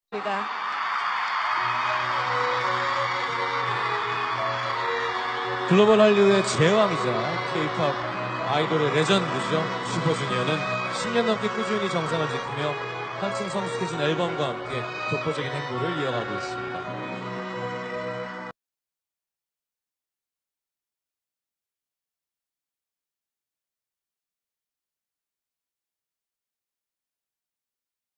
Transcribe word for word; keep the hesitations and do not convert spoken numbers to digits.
우리가 글로벌 한류의 제왕이자 K-팝 아이돌의 레전드죠. 슈퍼주니어는 십 년 넘게 꾸준히 정상을 지키며 한층 성숙해진 앨범과 함께 독보적인 행보를 이어가고 있습니다.